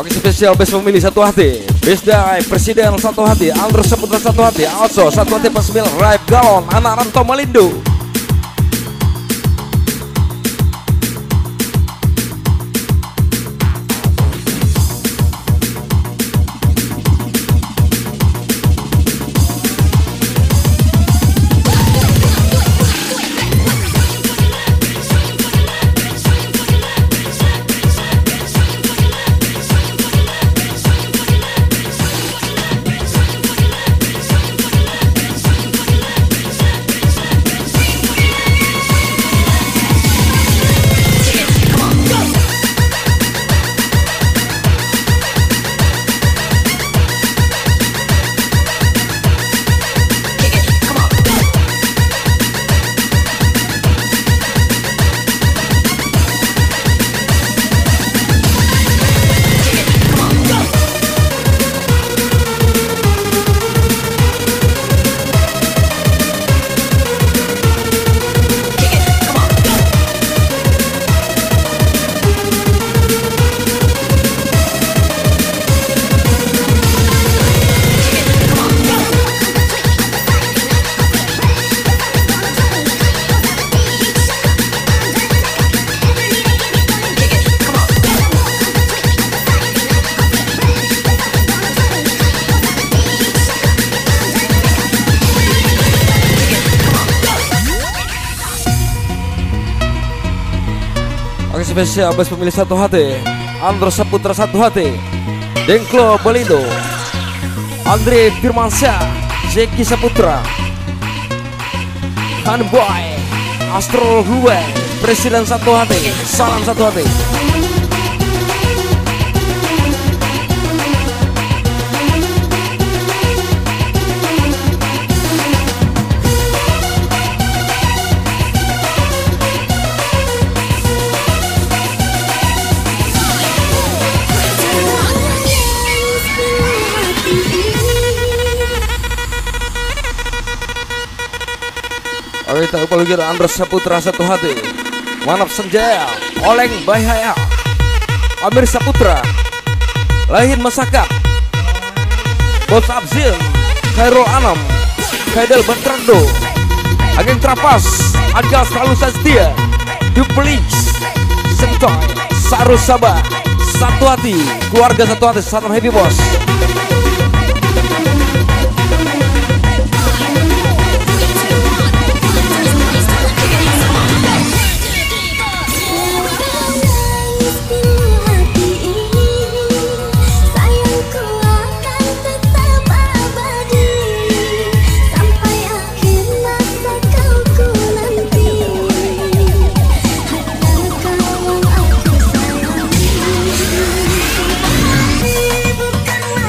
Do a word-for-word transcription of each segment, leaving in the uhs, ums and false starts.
Spesial best pemilih satu hati, best day presiden satu hati, Andros Saputra satu hati, also satu hati pas sembilan, Raif Galon, anak Ranto Malindo. Spesial best pemilih satu hati, Andros Saputra satu hati, Dengklo Bolindo, Andre Firmansyah, Zeki Saputra, Hanboy, Astro Gue, presiden satu hati, salam satu hati. Kita upah Andros Saputra satu hati, Manap Senjaya, Oleng Bahaya, Amir Saputra, Lahin Masakap, Bos Abzil, Khairul Anam, Kaidel Bentrando, Agen Trapas, Agal Selalu Setia, Duplix, Sentoy, Saru Sabah, satu hati, keluarga satu hati, salam happy bos. Bukan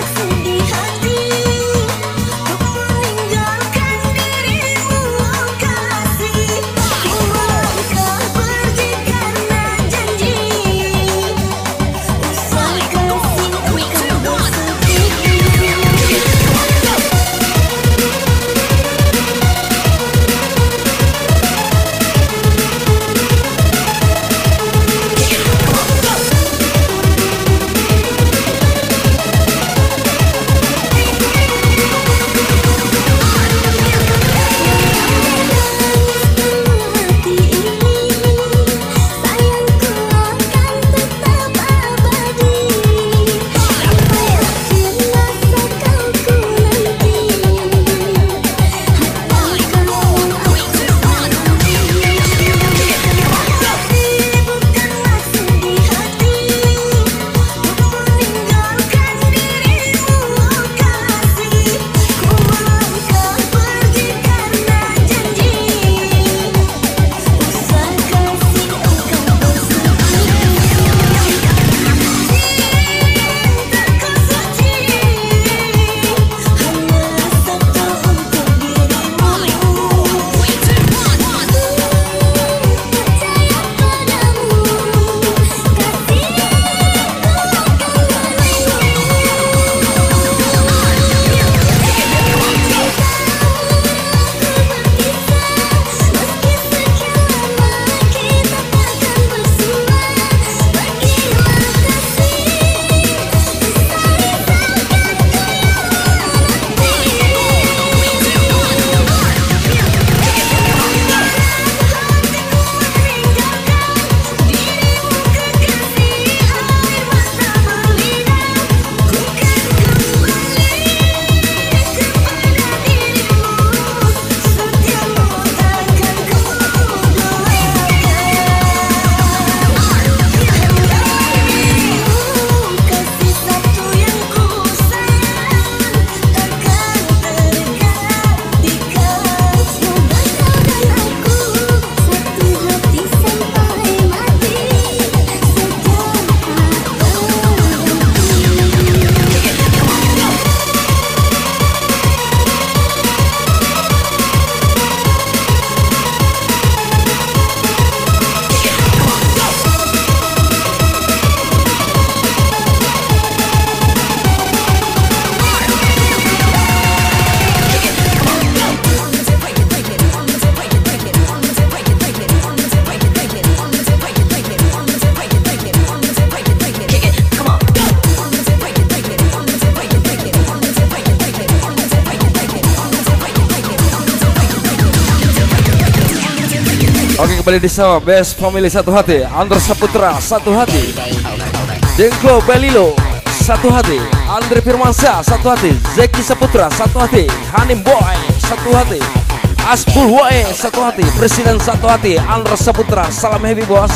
Oke, kembali di sama Best Family satu hati, Andra Saputra satu hati, Dengklo Belilo satu hati, Andre Firmansyah satu hati, Zeki Saputra satu hati, Hanim Boy satu hati, Asbul Wae satu hati, Presiden satu hati, Andra Saputra. Salam happy bos.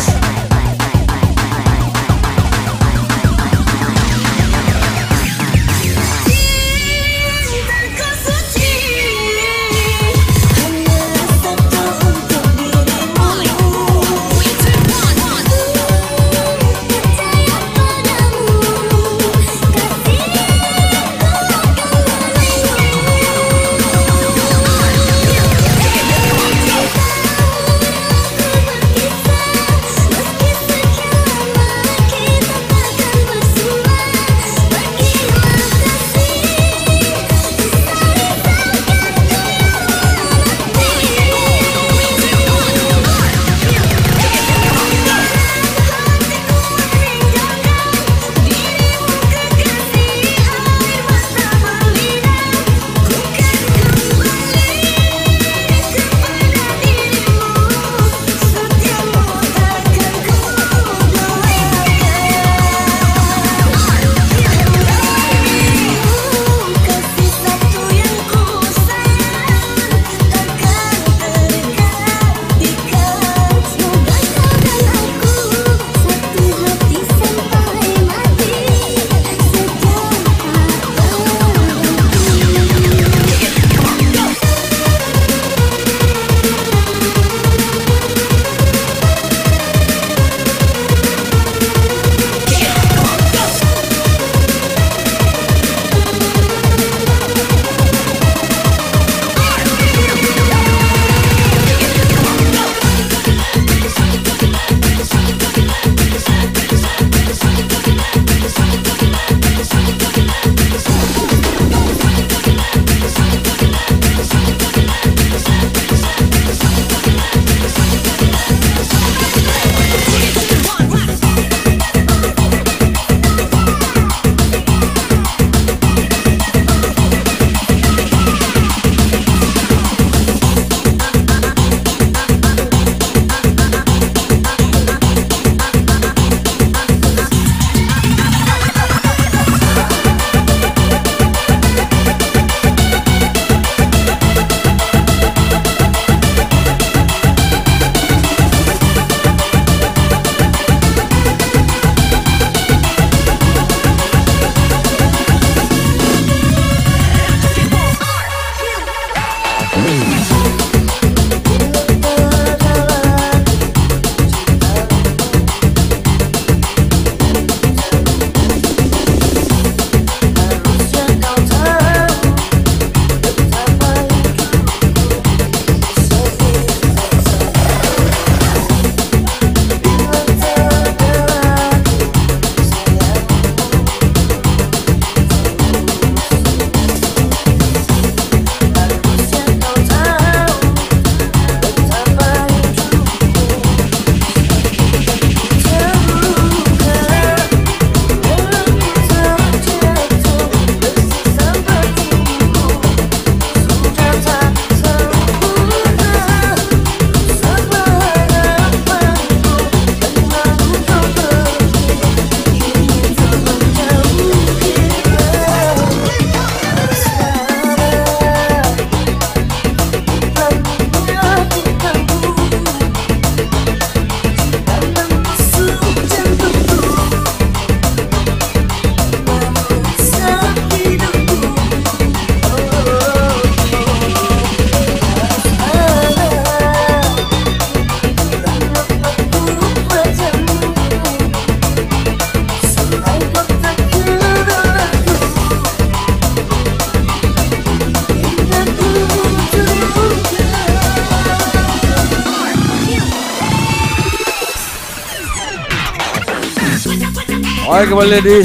Oke, kembali di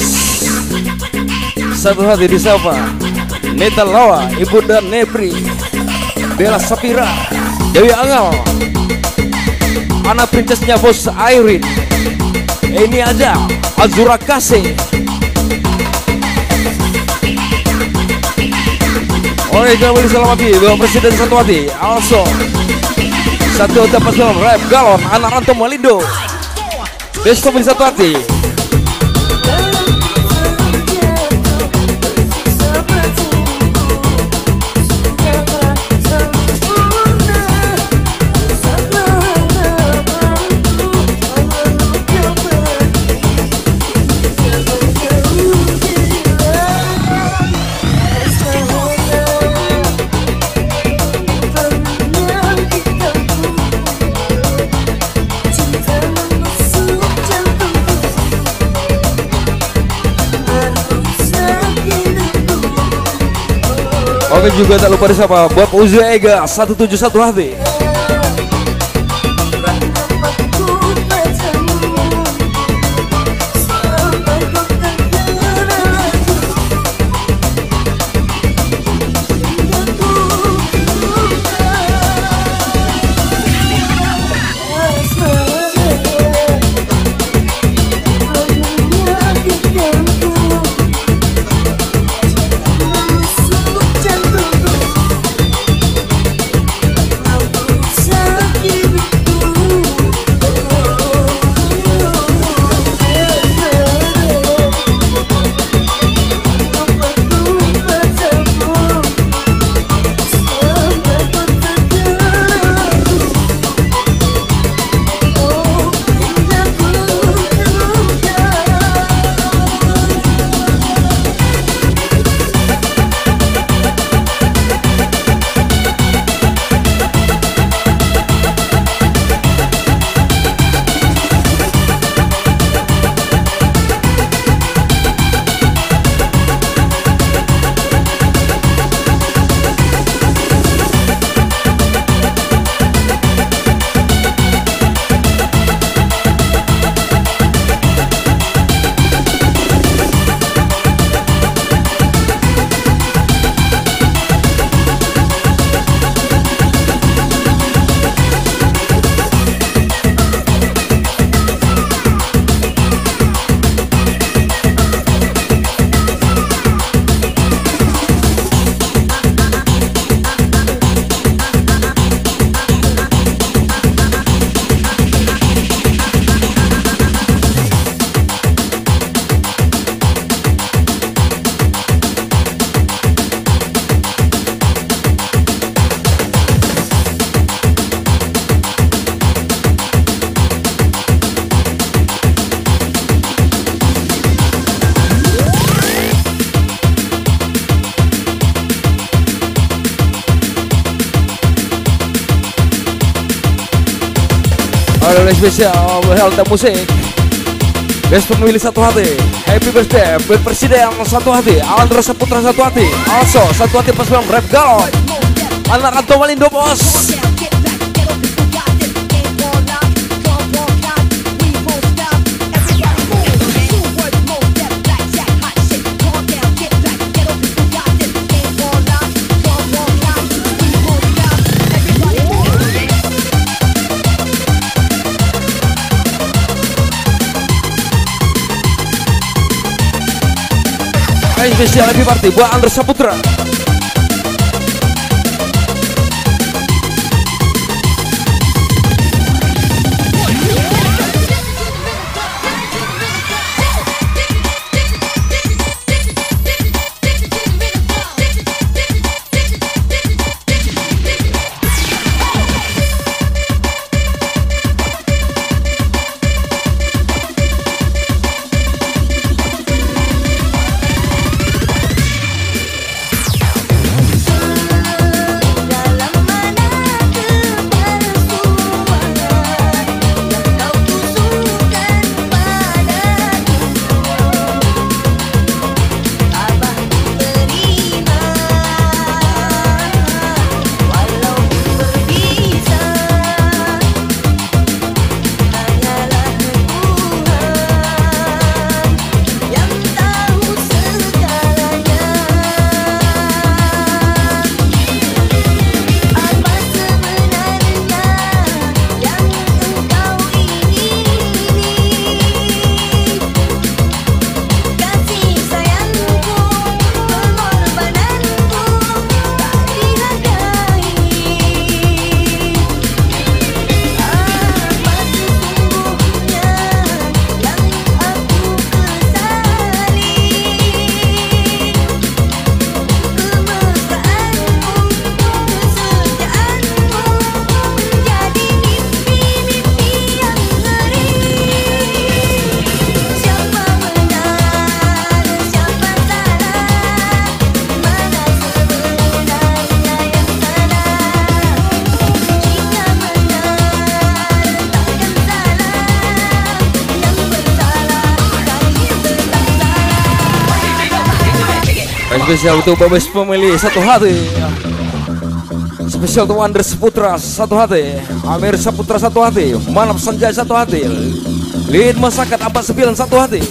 satu hati di Sapa Neta Lawa, Ibu dan Nepri, Bella Sapira, Dewi Angal, anak princesnya Bos Airin. Ini ada Azura Kasih. Oke, kembali selamat di Bapak Presiden satu hati. Also Satu dapat film rap galon anak Anto Malindo. Best family satu hati. Oke, juga tak lupa disapa buat Uzi Ega satu tujuh satu H D. Oleh spesial Helta Musik Best pemilih satu hati. Happy birthday buat Presiden satu hati, Andra Saputra satu hati, also satu hati pas film rap galon anak Anto Malindo bos. Spesial happy party buat Andra Saputra. Spesial untuk Babes pemilih satu hati. Spesial untuk Andres Saputra satu hati. Amir Saputra satu hati. Manap Sanjay satu hati. Lid Masyarakat Abad sembilan satu hati.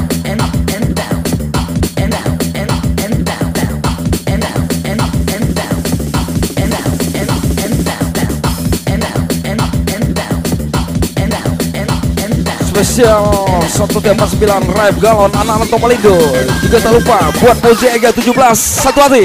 Spesial satu empat sembilan Raib Galon anak-anak Tomalindo. Juga tak lupa buat Pozi Ega tujuh belas satu hati.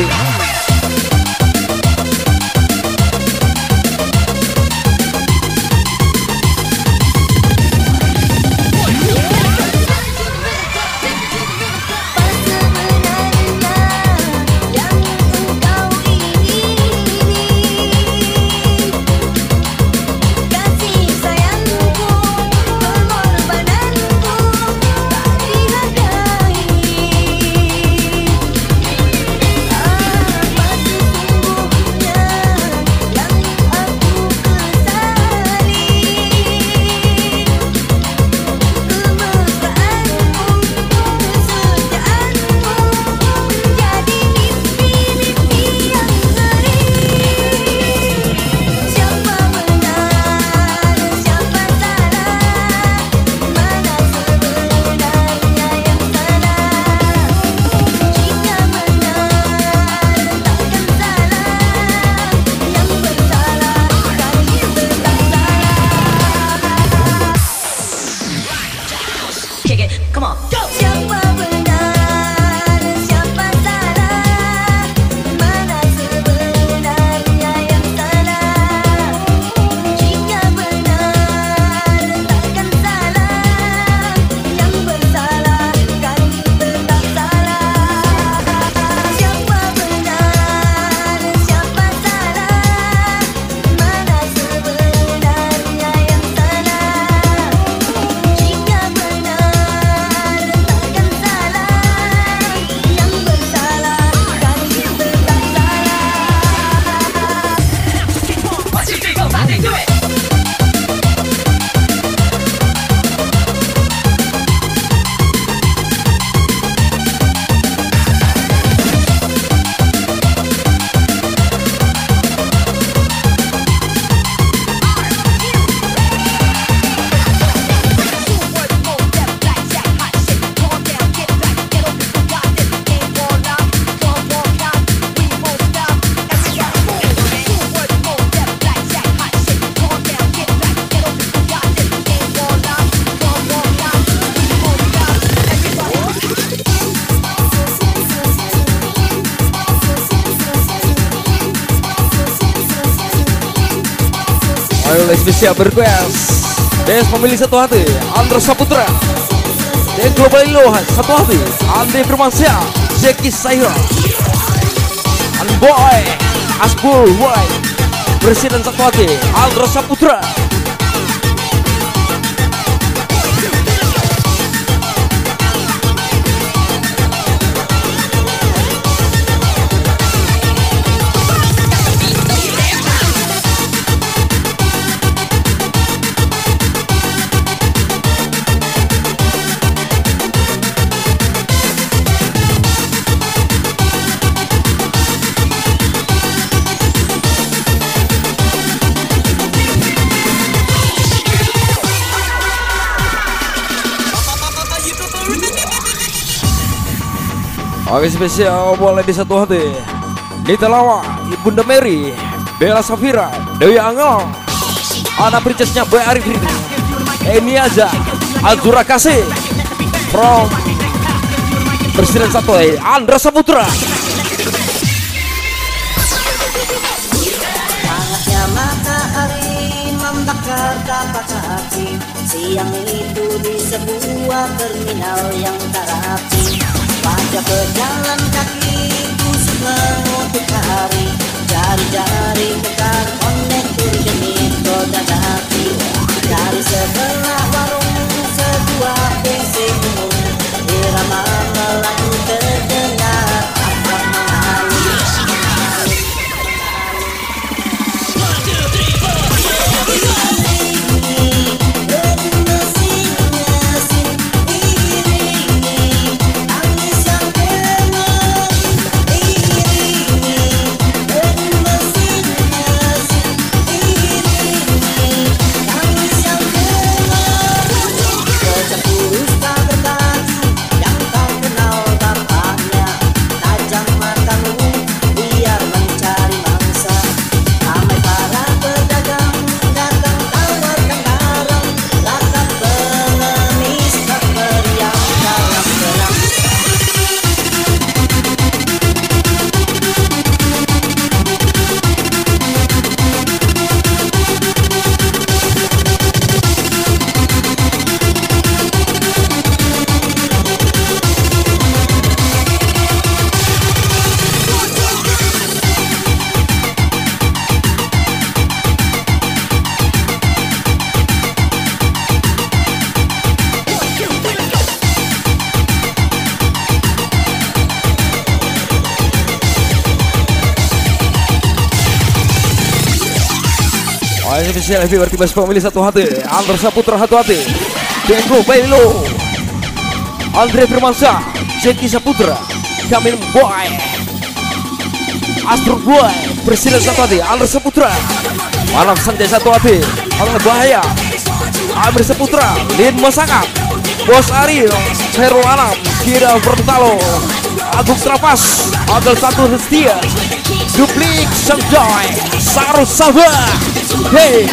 Spesial berkuas Des pemilih satu hati Andres Saputra dan Global Ilohan satu hati Andre Firmansyah Zeki Saira Boy Asbul White Presiden satu hati Andres Saputra. Oke, spesial boleh di satu hati Nita Lawa, Ibunda Mary, Bella Safira, Dewi Angel, anak princessnya Boy Arifin, Eni Aja, Azura Kasih, from Presiden satu hati Andres Saputra. Hangatnya matahari membakar tapak hati. Siang itu di sebuah terminal yang tak rapi. Pada pejalan kakiku menutup hari. Jari-jari bekar konektor genit goda hati. Dari sebelah warung sebuah B C umum, irama Melayu terdengar akan mengalir. Ini spesial F V berarti best pemilih satu hati. Andra Saputra satu hati. Dengklo Belilo, Andre Firmansyah, Zeki Saputra, Kamil Boy, Astro Boy, Presiden satu hati. Andra Saputra, Malam Sanjay satu hati. Andra Bahaya, Amir Saputra, Lin Masakat, Bos Ariel, Herul Anam, Kira Bertalo, Agung Trapas, Agel satu Setia, Duplik Sang Joy, Sarus Sabah. Hey,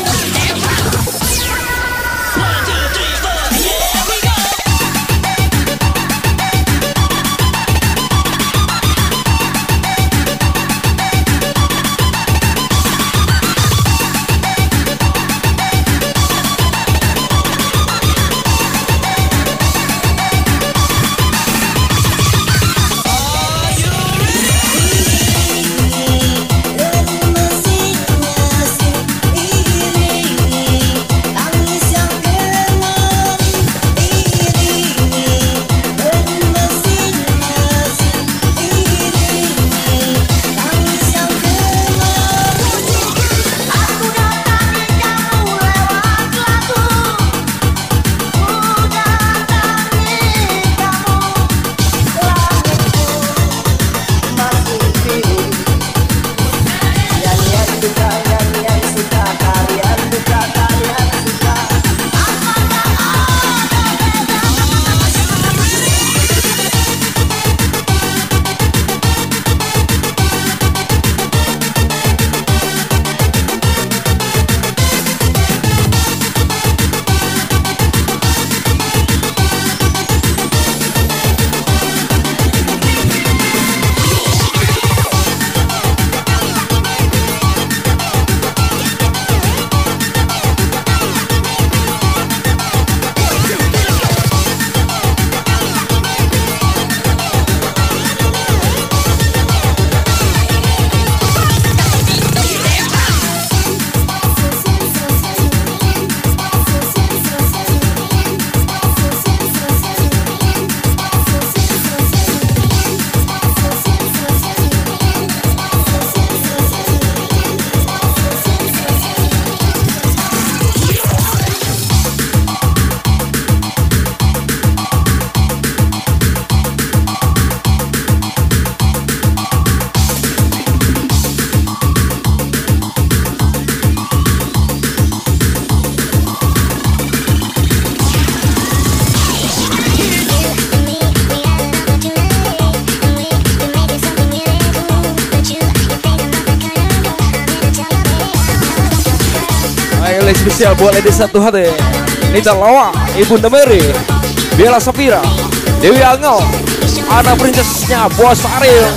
spesial buat lady satu hati. Nita Lawa, Ibunda Mary, Bella Sapira, Dewi Angel, anak princessnya Bos Ariel.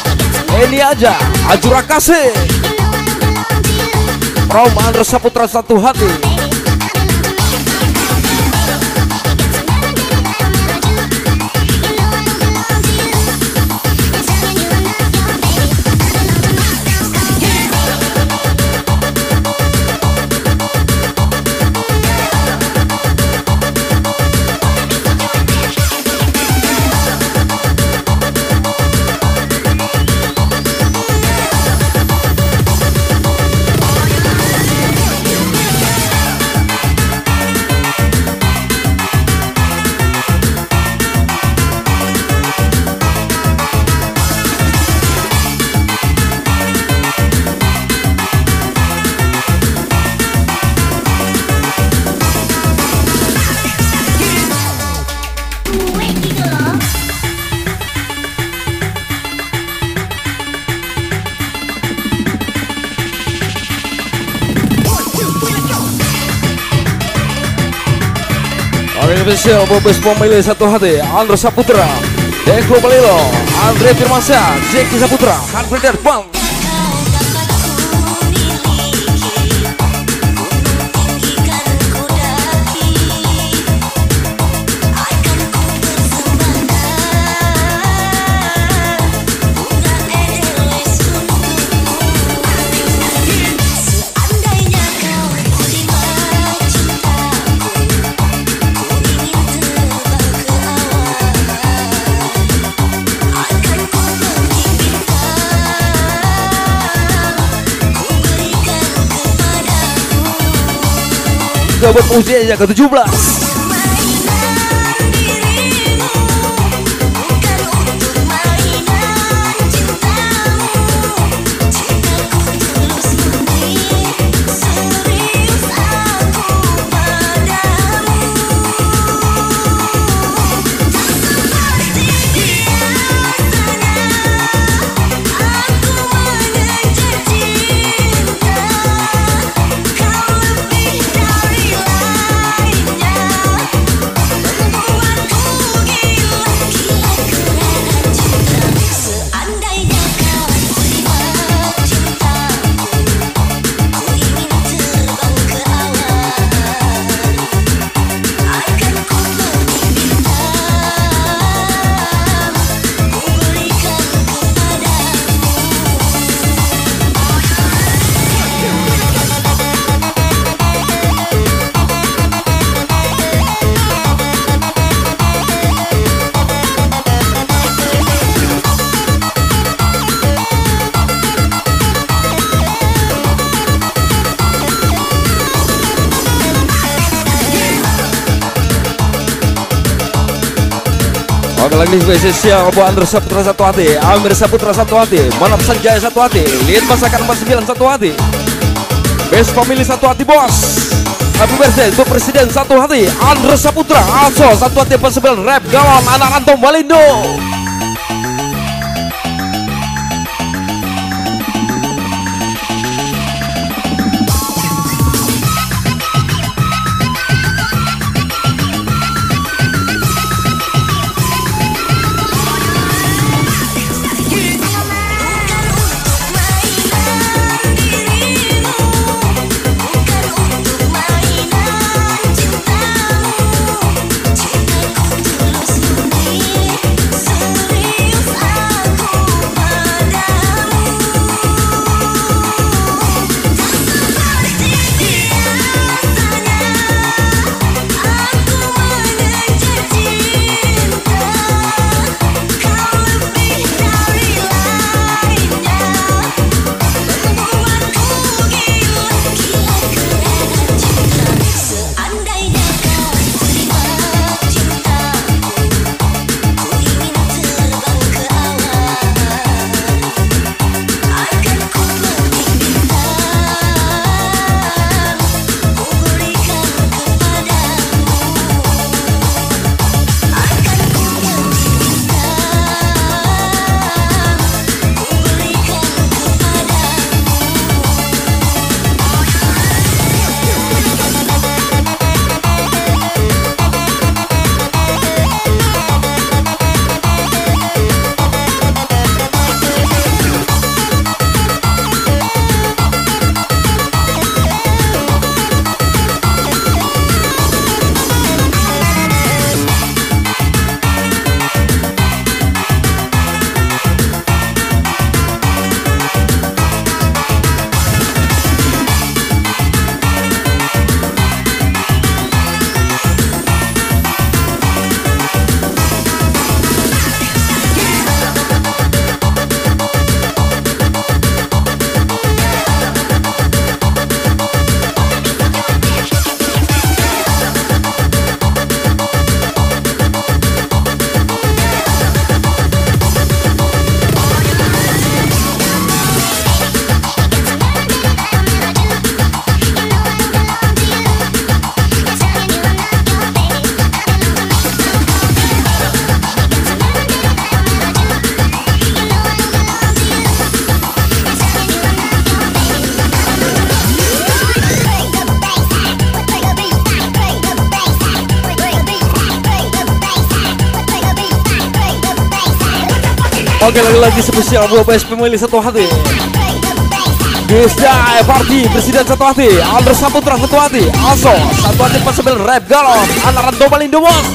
Ini aja Ajura Kasih, Rom Andra Saputra satu hati. Spesial Bobes pemilih satu hati. Andra Saputra, Dengklo Belilo, Andre Firmansyah, Zeki Saputra, Hanfrider Bang. juga buat usianya ke tujuh belas. Oke, lagi spesial buat Andra Saputra satu hati, Amir Saputra satu hati, Manap Sanjaya satu hati, Lihat Masakan empat puluh sembilan satu hati, Best Family satu hati bos. Happy birthday untuk Presiden satu hati, Andra Saputra, Also satu hati empat puluh sembilan, Rap Galon, Anak Rantau Malindo. Oke, lagi-lagi spesial buat Best Family satu hati, Desda Party Presiden satu hati, Andra Saputra satu hati, Also satu hati empat puluh sembilan, Rap Galon, Anak Rantau Malindo bos.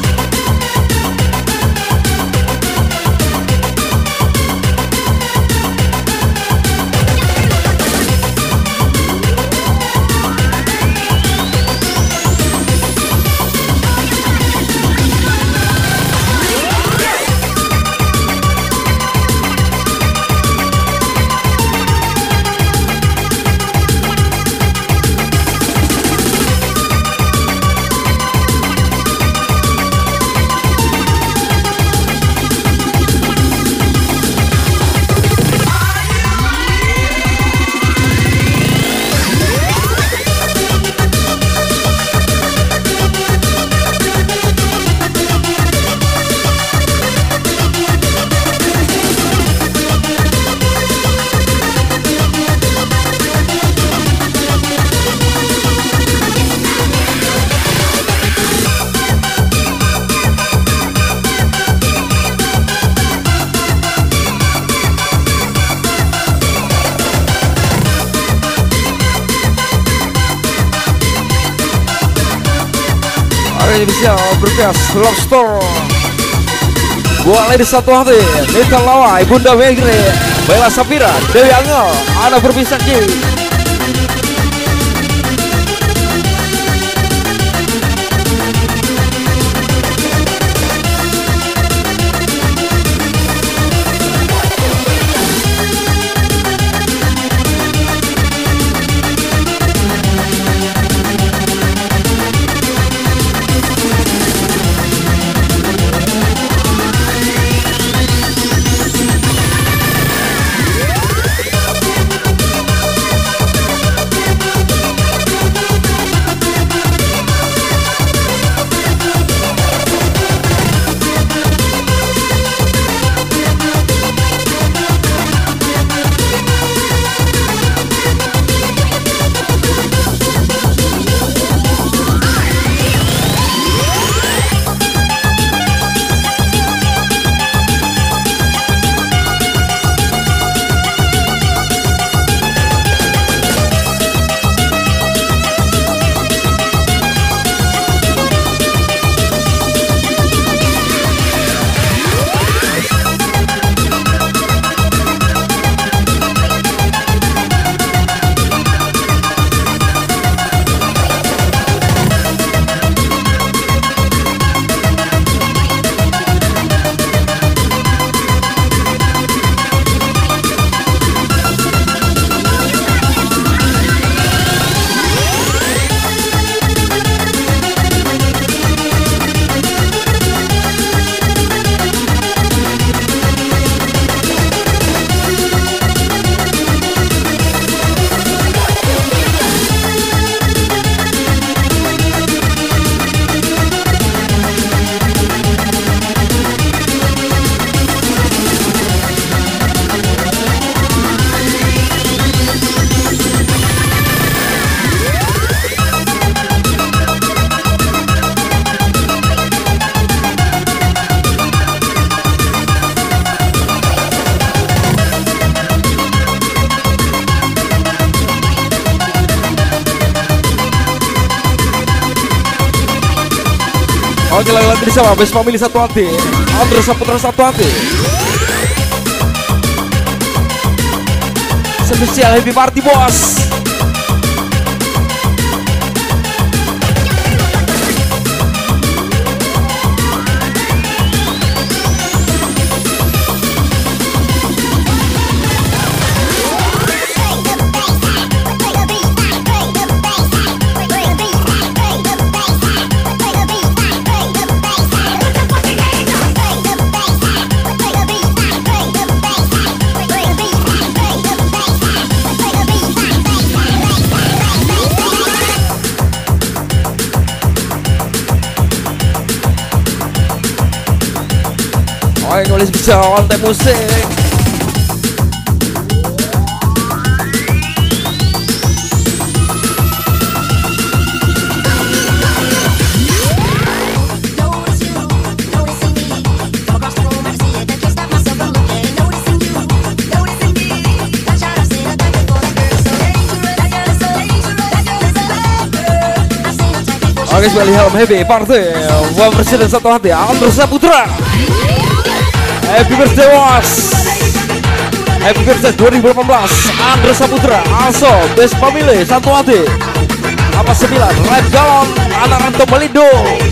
Kembali spesial berkas Lobster. Buat lady satu hati, Nita Lawai, Bunda Megre, Bella Sapira, Dewi Angel, Ana Berbisaki. Oke, lagi-lagi bersama Best Family satu hati, Andra Saputra satu hati. Spesial happy party bos. Oke, kembali bisa konten musik. Oke, sekali helm happy party. Buat presiden satu hati, Andra Saputra. Happy birthday was. Happy birthday dua ribu delapan belas Andra Saputra. Also Best Family satu hati. Apa sembilan Red Galon anak Anto Melindo.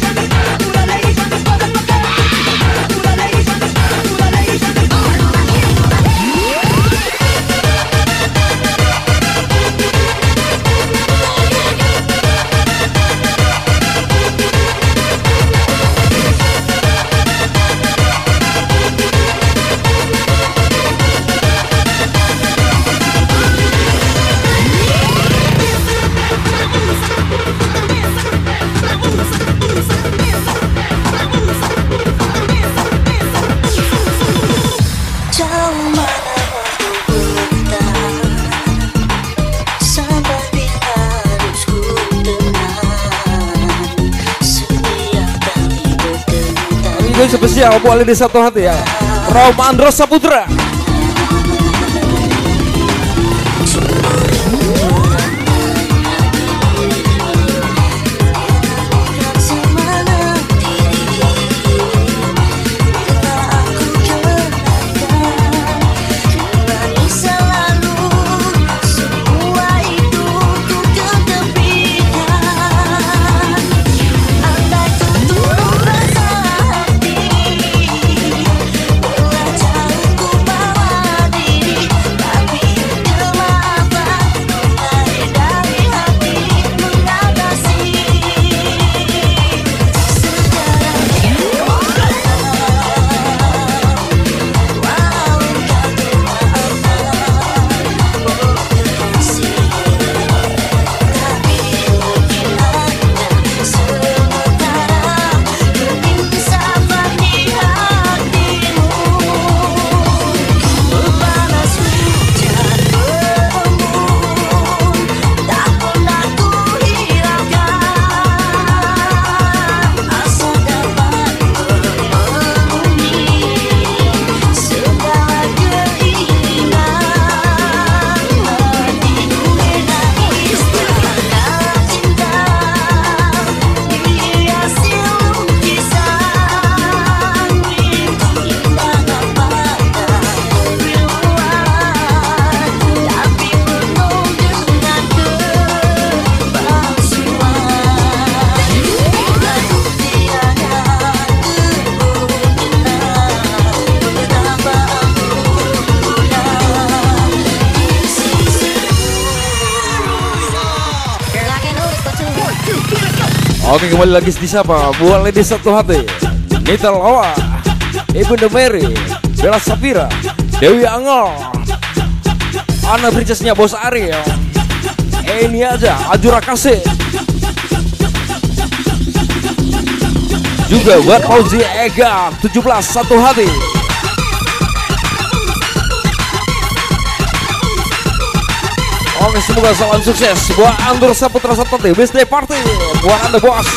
Spesial buat lady satu hati ya, Rom Andra Saputra. Oke, kembali lagi di siapa? Buat lady satu hati, Nita Lawa, Ibunda Mary, Bella Safira, Dewi Angel, Ana Princessnya Bos Ariel. Ini aja Ajura Kasih. Juga buat Fauzi Ega tujuh belas satu hati. Oke, semoga salam sukses buat Andor Saputra satu hati. Birthday party buat Anda bos.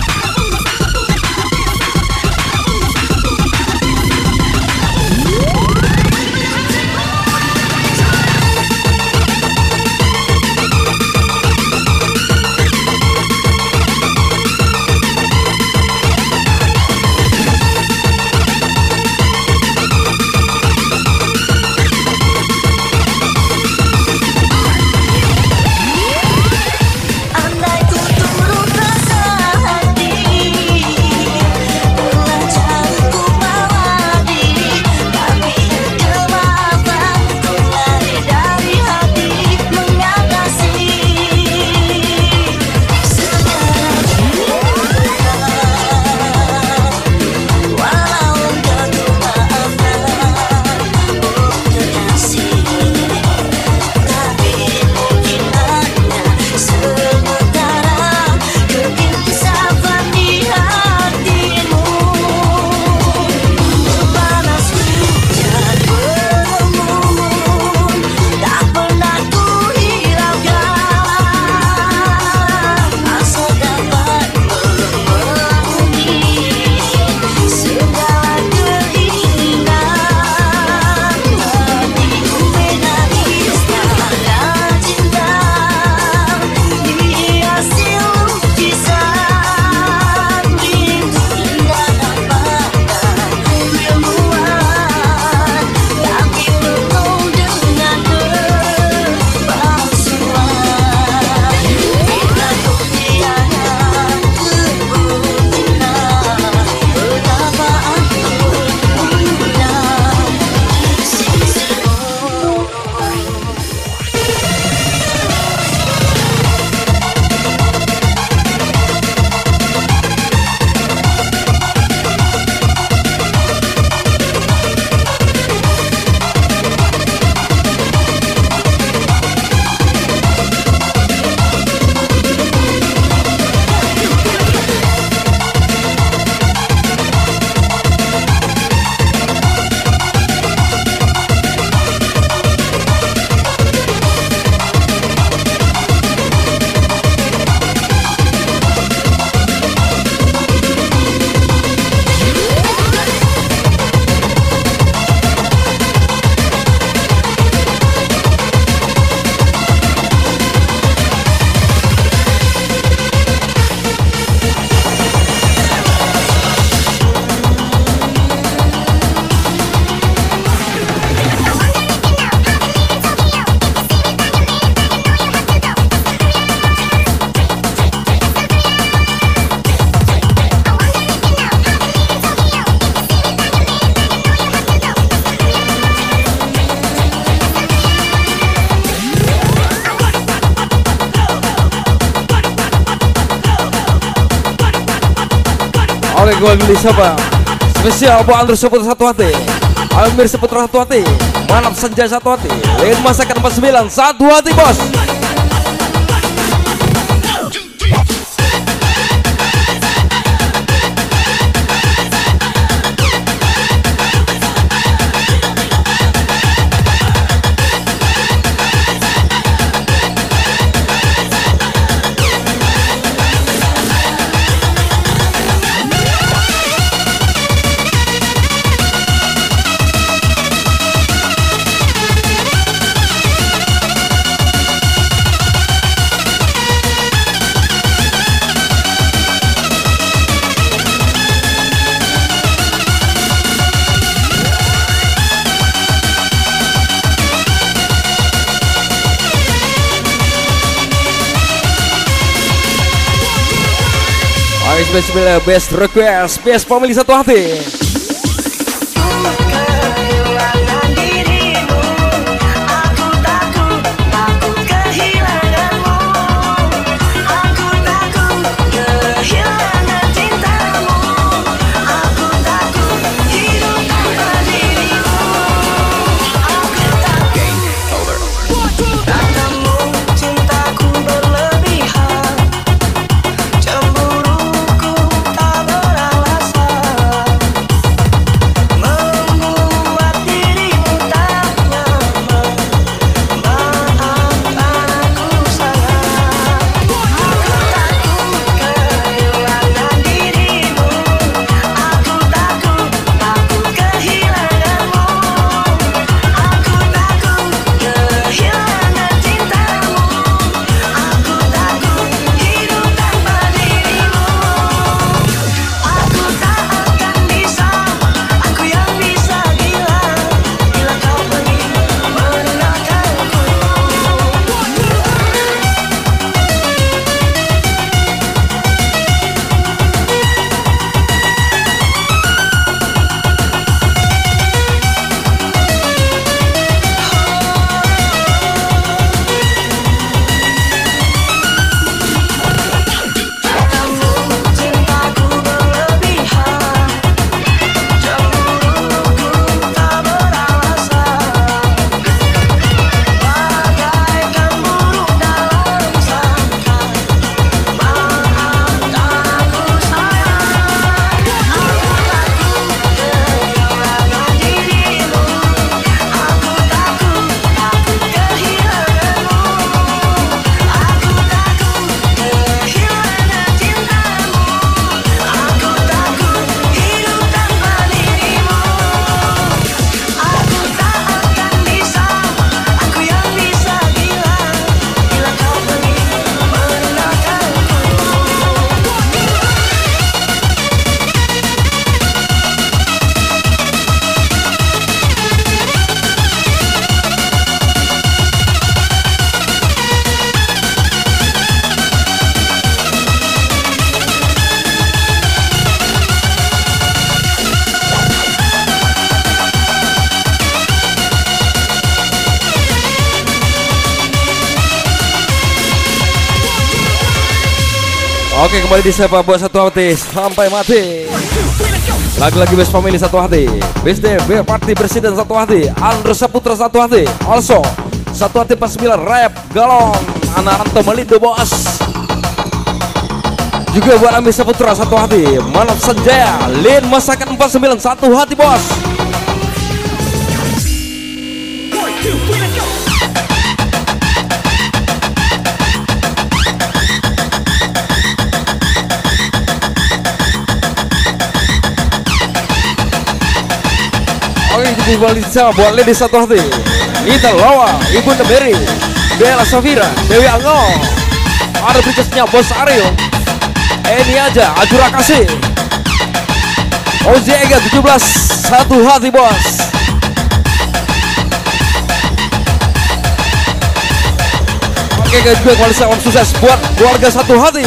Oke, gue beli siapa? Spesial buat Andrew Saputra satu hati, Amir Saputra satu hati, Manap Senja satu hati, Lin Masakan empat sembilan satu hati bos. Spesial best request, best family satu hati. Aku takut, aku kehilanganmu. Aku takut kehilanganmu. Oke, kembali di Sepa buat satu hati sampai mati. Lagi-lagi best family satu hati, best day, best party presiden satu hati, Andra Saputra satu hati, also satu hati empat puluh sembilan rap galon, anak Anto Melindo bos. Juga buat Ami Saputra satu hati, Manap Sanjaya, Lin Masakan empat puluh sembilan satu hati bos. Oke, kita balik sama buat Lady satu hati, Nita Lawa, Ibu Mary, Bella Safira, Dewi Anggo, ada berikutnya Bos Aryo, Ini aja Ajura Kasih, Ozi Ega tujuh belas satu hati bos. Oke guys, gue kembali sama sukses buat keluarga satu hati.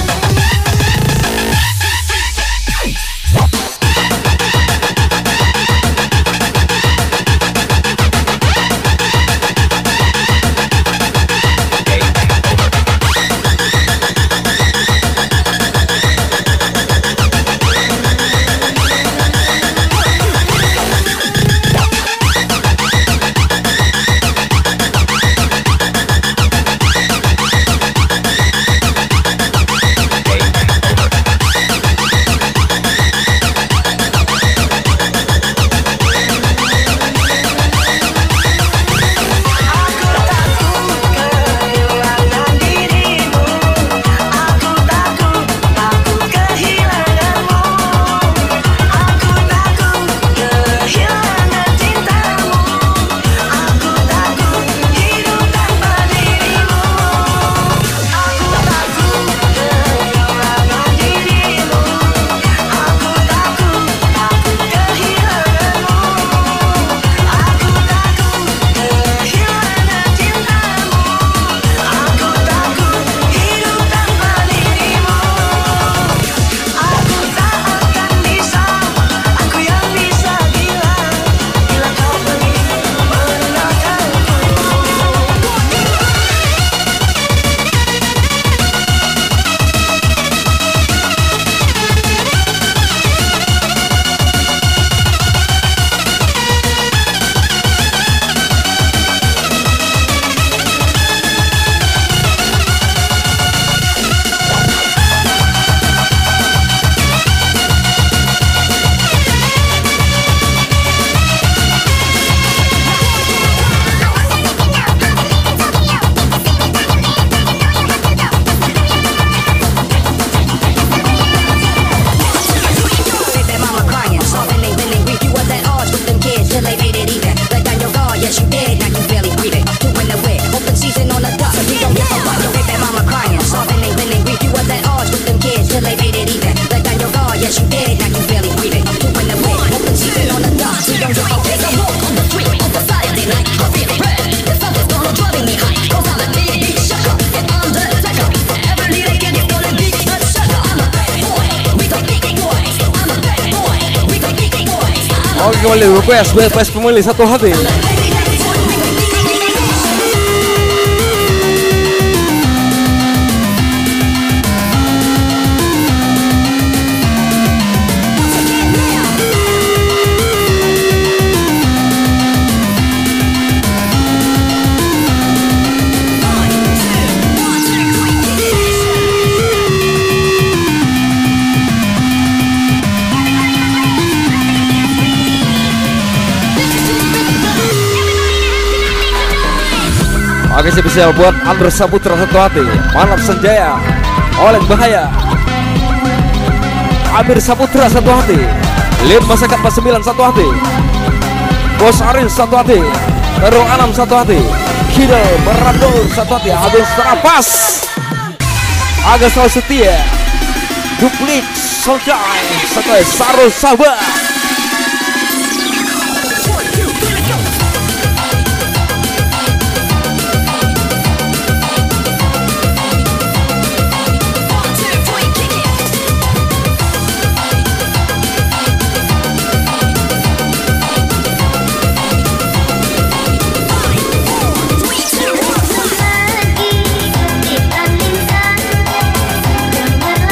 Oke, kembali request request pemilih satu hati. Oke, spesial buat Andra Saputra satu hati, Manap Sanjaya, Oleh Bahaya, Amir Saputra satu hati, Lin Masakat empat puluh sembilan satu hati, Bos Arin satu hati, Terung Anam satu hati, Kidal Merandur satu hati, Habis Terapas, Agus Selalu Setia, Duplik Soljai satu hati, Sarul Sabah. Lagi kita minta dengan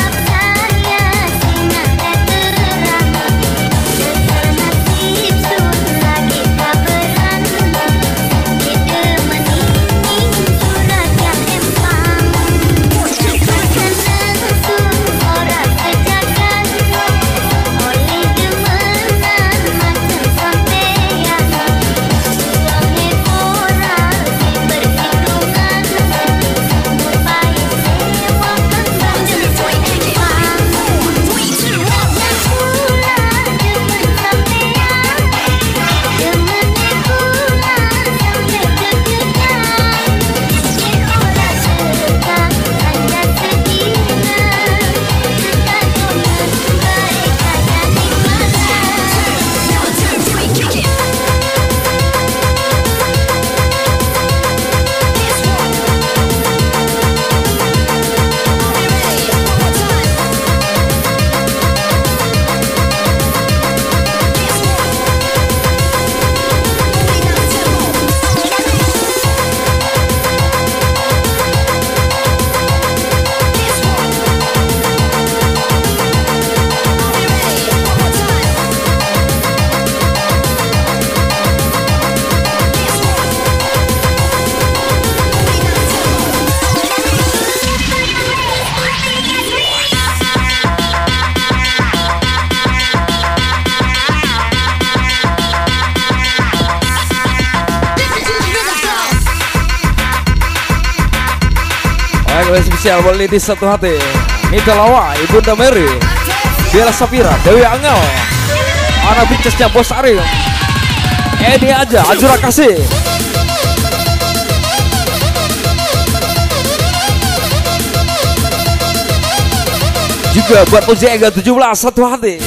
Lagu spesial buat ladies satu hati. Nita Lawai, Bunda Mary, Bella Sapira, Dewi Angel, anak bincesnya Bos Ari. Ini aja, Ajura Kasih. Juga buat Puji Ega tujuh belas satu hati.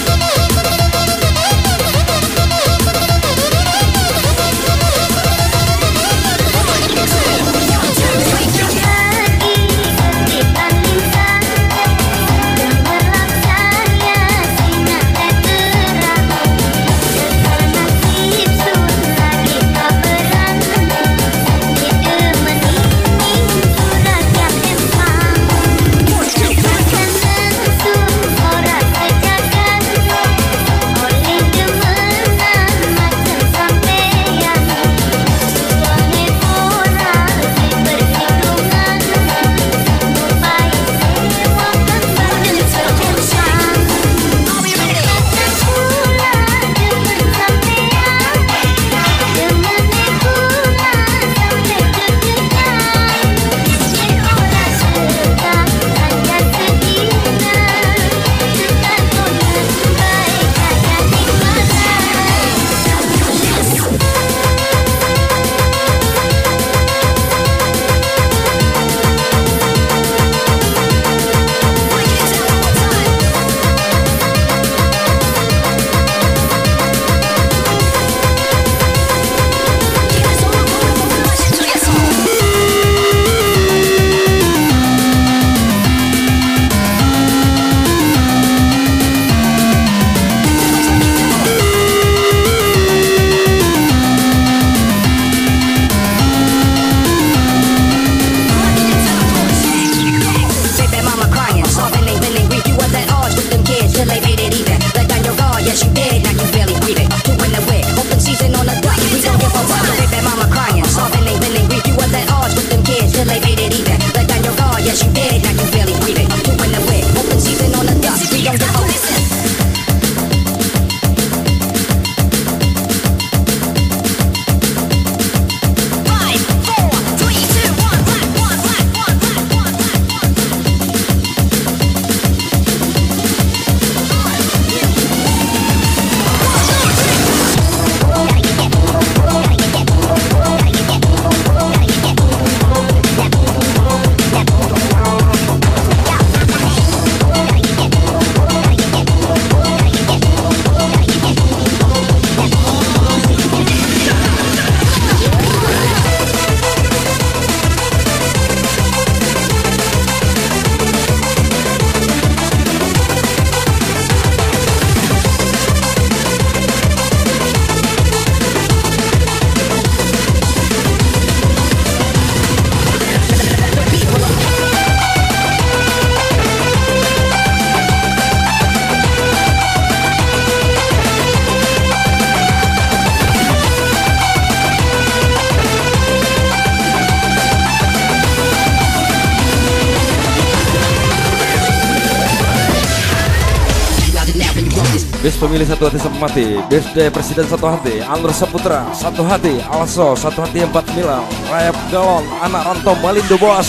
Best pemilih satu hati sama mati, Best Day Presiden satu hati, Andra Saputra satu hati, Alaso satu hati empat milang, Rayap Galon, anak rantau Malindo Bos.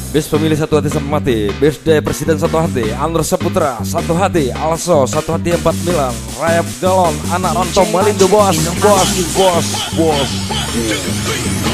Bis pemilih satu hati sampai mati, Birthday Presiden satu hati, Andra Saputra satu hati, Also satu hati empat milan, Rayap Galon, Anak Rontom Malindo bos, bos, bos, bos.